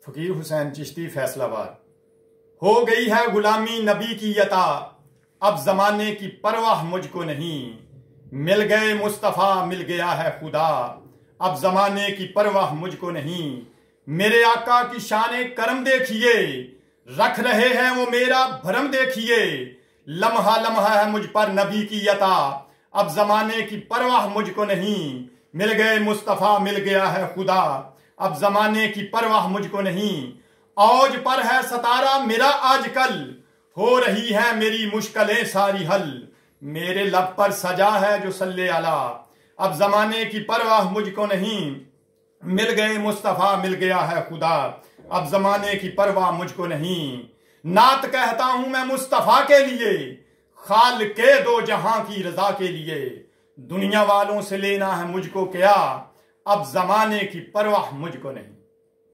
फकीर हुसैन चिश्ती फैसलाबाद। हो गई है गुलामी नबी की यता, अब जमाने की परवाह मुझको नहीं। मिल गए मुस्तफ़ा मिल गया है खुदा, अब जमाने की परवाह मुझको नहीं। मेरे आका की शान करम देखिए, रख रहे हैं वो मेरा भरम देखिए। लम्हा लम्हा है मुझ पर नबी की यता, अब जमाने की परवाह मुझको नहीं। मिल गए मुस्तफ़ा मिल गया है खुदा, अब जमाने की परवाह मुझको नहीं। औज पर है सतारा मेरा आजकल, हो रही है मेरी मुश्किलें सारी हल। मेरे लब पर सजा है जो सल्ले अला, अब जमाने की परवाह मुझको नहीं। मिल गए मुस्तफ़ा मिल गया है खुदा, अब जमाने की परवाह मुझको नहीं। नात कहता हूं मैं मुस्तफ़ा के लिए, खाल के दो जहां की रजा के लिए। दुनिया वालों से लेना है मुझको क्या, अब जमाने की परवाह मुझको नहीं।